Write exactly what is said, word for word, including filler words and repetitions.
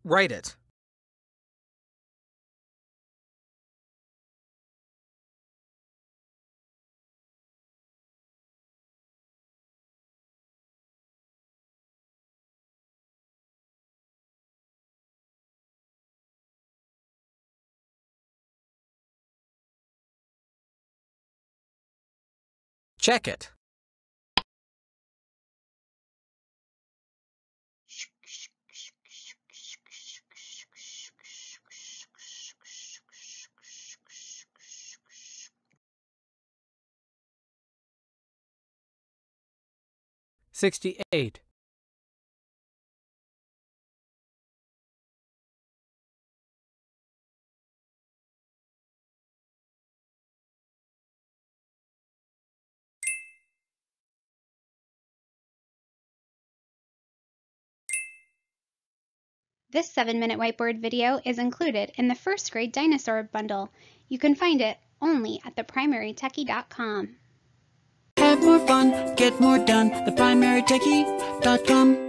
Write it. Check it. Sixty-eight. This seven minute whiteboard video is included in the first grade Dinosaur bundle. You can find it only at the primary techie dot com. Have more fun, get more done, the primary techie dot com.